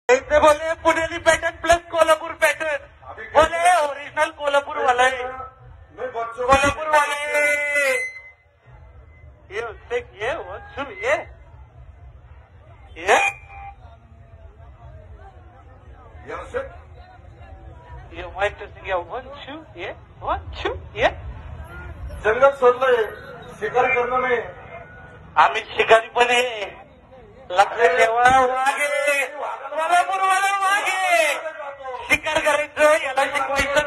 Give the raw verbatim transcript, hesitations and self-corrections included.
ते बोले पुणेरी पॅटर्न प्लस कोल्हापूर पॅटर्न बोले ओरिजिनल कोल्हापूर वाला है कोल्हापूर वाले ये देख ये वन टू ये ये ये वाईट टेस्टिंग या वन टू ये वन टू ये जंगल सोडलंय शिकारी करणं नाही आम्ही शिकारी पण आहे लक्षात ठेवा वाघे कोल्हापूर वाला वाघे शिकार करायचं याला शिकवायचं